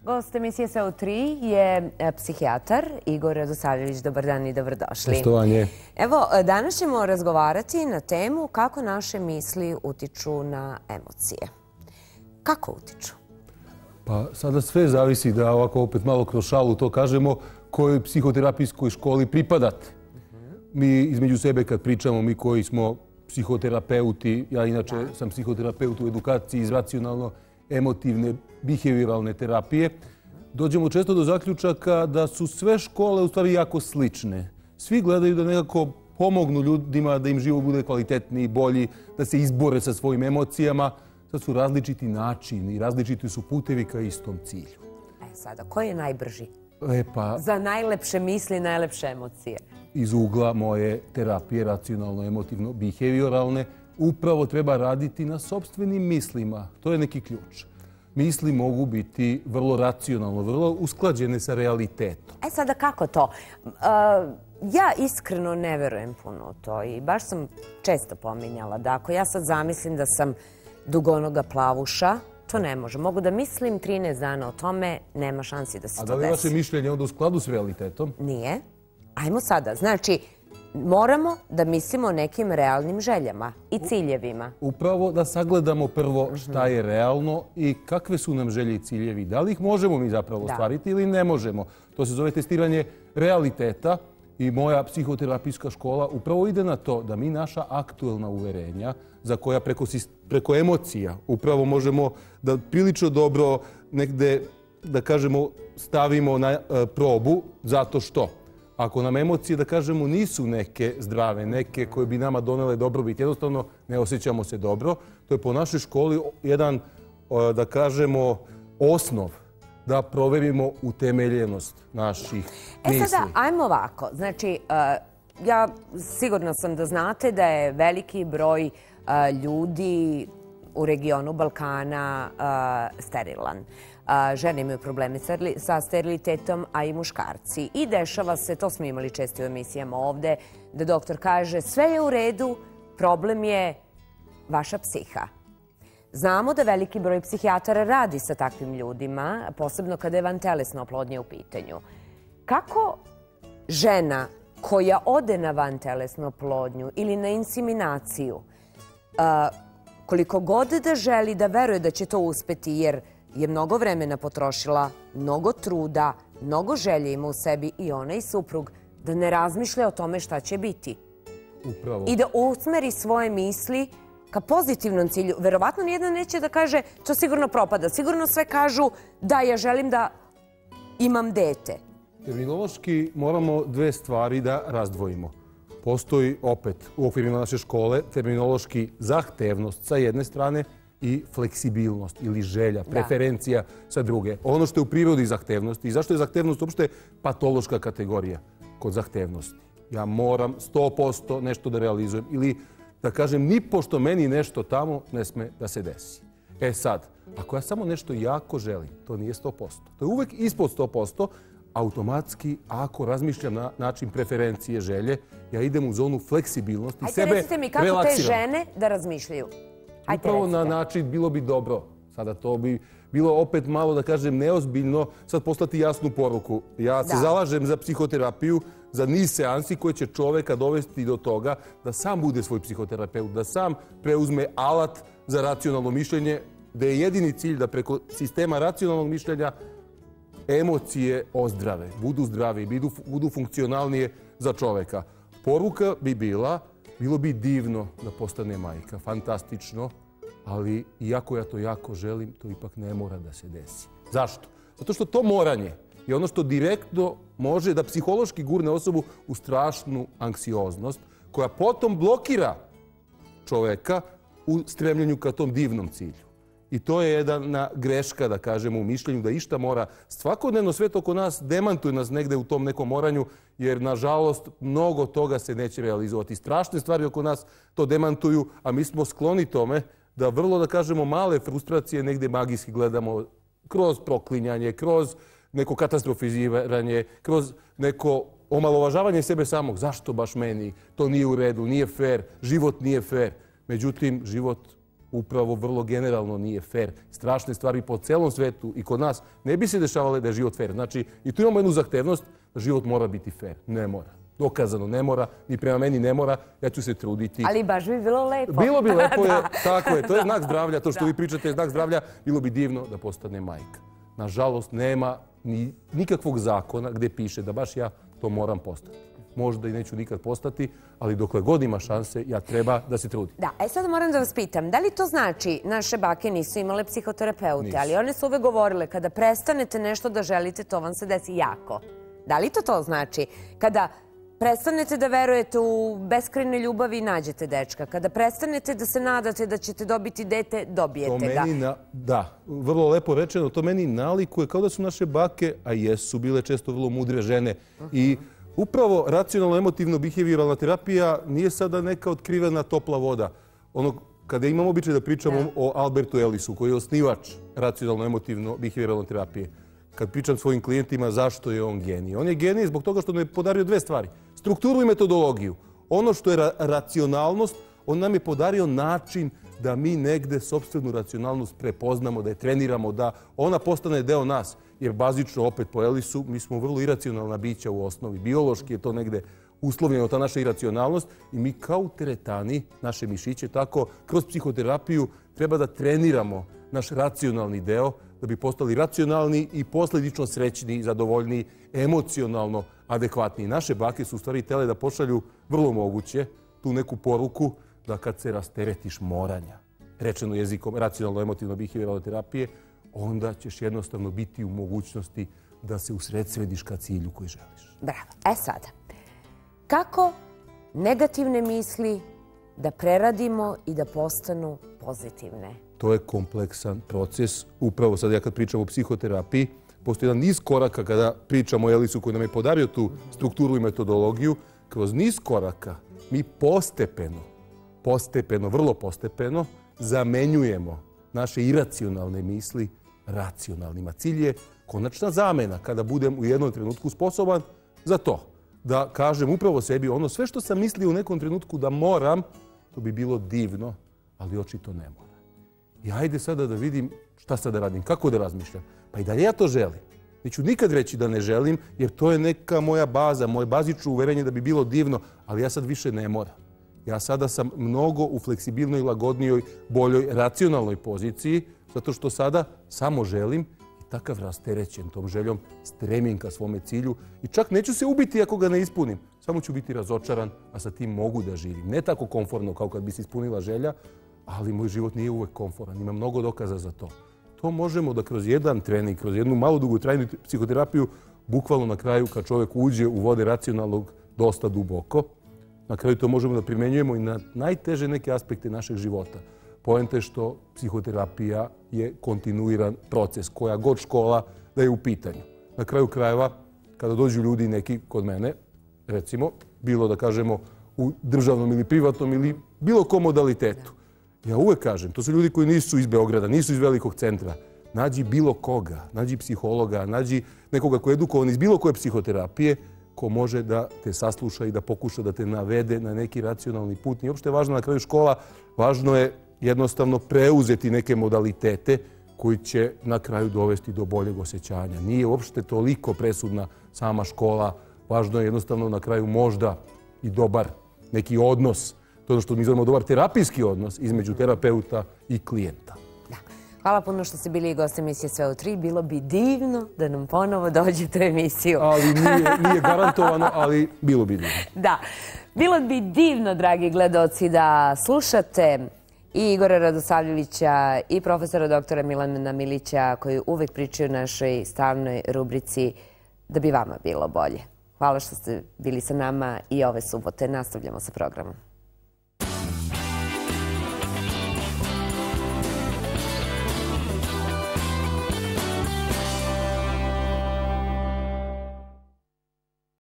Gost emisije SO3 je psihijatar Igor Radosavljević. Dobar dan i dobrodošli. Poštovanje. Evo, danas ćemo razgovarati na temu kako naše misli utiču na emocije. Kako utiču? Pa sada sve zavisi, da ovako opet malo kroz šalu to kažemo, kojoj psihoterapijskoj školi pripadate. Mi između sebe kad pričamo, mi koji smo psihoterapeuti, ja inače sam psihoterapeut u edukaciji iz racionalno-emotivne behavioralne terapije, dođemo često do zaključaka da su sve škole u stvari jako slične. Svi gledaju da nekako pomognu ljudima da im život bude kvalitetniji, bolji, da se izbore sa svojim emocijama. Sad su različiti načini i različiti su putevi ka istom cilju. Sada, koji je najbrži? Za najlepše misli, najlepše emocije. Iz ugla moje terapije racionalno-emotivno-behavioralne upravo treba raditi na sopstvenim mislima. To je neki ključ. Misli mogu biti vrlo racionalno, vrlo usklađene sa realitetom. Sada kako to? Ja iskreno ne verujem puno u to i baš sam često pominjala da ako ja sad zamislim da sam dugonoga plavuša, to ne može. Mogu da mislim 13 dana o tome, nema šansi da se to desi. A da li vaše mišljenje onda u skladu s realitetom? Nije. Ajmo sada. Znači, moramo da mislimo o nekim realnim željama i ciljevima. Upravo da sagledamo prvo šta je realno i kakve su nam želje i ciljevi. Da li ih možemo mi zapravo ostvariti ili ne možemo. To se zove testiranje realiteta i moja psihoterapijska škola upravo ide na to da mi naša aktuelna uverenja, za koja preko emocija upravo možemo da prilično dobro negde, da kažemo, stavimo na probu, zato što ako nam emocije, da kažemo, nisu neke zdrave, neke koje bi nama donele dobrobit, jednostavno ne osjećamo se dobro, to je po našoj školi jedan, da kažemo, osnov da proverimo utemeljenost naših misli. Sada, ajmo ovako. Znači, ja sigurno sam da znate da je veliki broj ljudi u regionu Balkana sterilan. Žene imaju probleme sa sterilitetom, a i muškarci. I dešava se, to smo imali često u emisijama ovde, da doktor kaže sve je u redu, problem je vaša psiha. Znamo da veliki broj psihijatara radi sa takvim ljudima, posebno kada je vantelesna oplodnja u pitanju. Kako žena koja ode na vantelesnu oplodnju ili na inseminaciju, koliko god da želi da veruje da će to uspeti, jer je mnogo vremena potrošila, mnogo truda, mnogo želje ima u sebi i ona i suprug, da ne razmišlja o tome šta će biti. Upravo. I da usmeri svoje misli ka pozitivnom cilju. Verovatno nijedna neće da kaže to sigurno propada. Sigurno sve kažu da ja želim da imam dete. Terminološki moramo dve stvari da razdvojimo. Postoji opet u okvirima naše škole terminološki zahtevnost sa jedne strane i fleksibilnost ili želja, preferencija sa druge. Ono što je u prirodi zahtevnosti i zašto je zahtevnost uopšte patološka kategorija kod zahtevnosti. Ja moram 100% nešto da realizujem ili da kažem ni pošto meni nešto tamo ne sme da se desi. Sad, ako ja samo nešto jako želim, to nije 100%. To je uvek ispod 100%, automatski, ako razmišljam na način preferencije želje, ja idem u zonu fleksibilnosti, sebe relaksiram. Recite mi kako te žene da razmišljaju? Upravo na način bilo bi dobro. Sada to bi bilo opet malo, da kažem, neozbiljno sad poslati jasnu poruku. Ja se zalažem za psihoterapiju, za niz seansi koje će čoveka dovesti do toga da sam bude svoj psihoterapeut, da sam preuzme alat za racionalno mišljenje, da je jedini cilj da preko sistema racionalnog mišljenja emocije ozdrave, budu zdravi, budu funkcionalnije za čoveka. Poruka bi bila, bilo bi divno da postane majka, fantastično, ali iako ja to jako želim, to ipak ne mora da se desi. Zašto? Zato što to moranje je ono što direktno može da psihološki gurne osobu u strašnu anksioznost, koja potom blokira čoveka u stremljenju ka tom divnom cilju. I to je jedna greška, da kažemo, u mišljenju da išta mora. Svakodnevno svet oko nas demantuje nas negde u tom nekom moranju, jer, nažalost, mnogo toga se neće realizovati. Strašne stvari oko nas to demantuju, a mi smo skloni tome da vrlo, da kažemo, male frustracije negde magijski gledamo kroz proklinjanje, kroz neko katastrofiziranje, kroz neko omalovažavanje sebe samog. Zašto baš meni? To nije u redu, nije fair, život nije fair. Međutim, život upravo vrlo generalno nije fair. Strašne stvari po celom svetu i kod nas ne bi se dešavale da je život fair. Znači, i tu imamo jednu zahtevnost da život mora biti fair. Ne mora. Dokazano ne mora, ni prema meni ne mora, ja ću se truditi. Ali baš bi bilo lepo. Bilo bi lepo, tako je, to je znak zdravlja, to što vi pričate je znak zdravlja, bilo bi divno da postane majka. Nažalost, nema nikakvog zakona gdje piše da baš ja to moram postati. Možda i neću nikad postati, ali dokle god ima šanse, ja treba da se trudim. Da, sad moram da vas pitam, da li to znači, naše bake nisu imale psihoterapeute, ali one su uvek govorile, kada prestanete nešto da želite, to vam se desi jako. Da li to znači? Kada prestanete da verujete u beskrajne ljubavi, nađete dečka. Kada prestanete da se nadate da ćete dobiti dete, dobijete ga. Da, vrlo lepo rečeno, to meni nalikuje kao da su naše bake, a jesu bile često vrlo mudre žene. I upravo racionalno-emotivno-behavioralna terapija nije sada neka otkrivena topla voda. Kada imamo običaj da pričamo o Albertu Ellisu, koji je osnivač racionalno-emotivno-behavioralne terapije, kad pričam svojim klijentima zašto je on genij. On je genij zbog toga što nam je podario dve stvari. Strukturu i metodologiju. Ono što je racionalnost, on nam je podario način da mi negde sopstvenu racionalnost prepoznamo, da je treniramo, da ona postane deo nas. Jer bazično, opet po Ellisu, mi smo vrlo iracionalna bića u osnovi. Biološki je to negde uslovljeno, ta naša iracionalnost. I mi kao teretani, naše mišiće, tako kroz psihoterapiju treba da treniramo naš racionalni deo, da bi postali racionalni i posljedično srećni, zadovoljni, emocionalno adekvatni. Naše bake su u stvari tele da pošalju vrlo moguće tu neku poruku da kad se rasteretiš moranja, rečeno jezikom racionalno-emotivno-behavioralne terapije, onda ćeš jednostavno biti u mogućnosti da se usredsrediš ka cilju koji želiš. Bravo. Sada, kako negativne misli da preradimo i da postanu pozitivne? To je kompleksan proces. Upravo sad ja kad pričam o psihoterapiji, postoji jedan niz koraka kada pričamo o Ellisu koji nam je podario tu strukturu i metodologiju. Kroz niz koraka mi postepeno, vrlo postepeno zamenjujemo naše iracionalne misli racionalnima. Cilj je konačna zamena kada budem u jednom trenutku sposoban za to. Da kažem upravo sebi ono sve što sam mislio u nekom trenutku da moram, to bi bilo divno, ali očito ne moram. I hajde sada da vidim šta sad da radim, kako da razmišljam. Pa i dalje ja to želim. Neću nikad reći da ne želim, jer to je neka moja baza, moje bazično uverenje da bi bilo divno, ali ja sad više ne moram. Ja sada sam mnogo u fleksibilnoj, lagodnijoj, boljoj, racionalnoj poziciji, zato što sada samo želim i takav rasterećen tom željom stremim ka svome cilju i čak neću se ubiti ako ga ne ispunim. Samo ću biti razočaran, a sa tim mogu da živim. Ne tako komfortno kao kad bi se ispunila želja, ali moj život nije uvek komforan. Ima mnogo dokaza za to. To možemo da kroz jedan trening, kroz jednu malo dugotrajnu psihoterapiju, bukvalno na kraju kad čovjek uđe u vode racionalnog dosta duboko, na kraju to možemo da primenjujemo i na najteže neke aspekte našeg života. Poenta je što psihoterapija je kontinuiran proces, koja god škola da je u pitanju. Na kraju krajeva, kada dođu ljudi neki kod mene, recimo, bilo da kažemo u državnom ili privatnom ili bilo kom modalitetu, ja uvek kažem, to su ljudi koji nisu iz Beograda, nisu iz velikog centra. Nađi bilo koga, nađi psihologa, nađi nekoga ko je edukovan iz bilo koje psihoterapije, ko može da te sasluša i da pokuša da te navede na neki racionalni put. Nije uopšte važno na kraju škola, važno je jednostavno preuzeti neke modalitete koji će na kraju dovesti do boljeg osjećanja. Nije uopšte toliko presudna sama škola, važno je jednostavno na kraju možda i dobar neki odnos. To je ono što mi zovemo dobar terapijski odnos između terapeuta i klijenta. Hvala puno što ste bili i gost emisije Sve u 3. Bilo bi divno da nam ponovo dođete u emisiju. Ali nije garantovano, ali bilo bi divno. Da, bilo bi divno, dragi gledaoci, da slušate i Igora Radosavljevića i profesora doktora Milana Milića koji uvek pričaju u našoj stalnoj rubrici da bi vama bilo bolje. Hvala što ste bili sa nama i ove subote. Nastavljamo sa programom.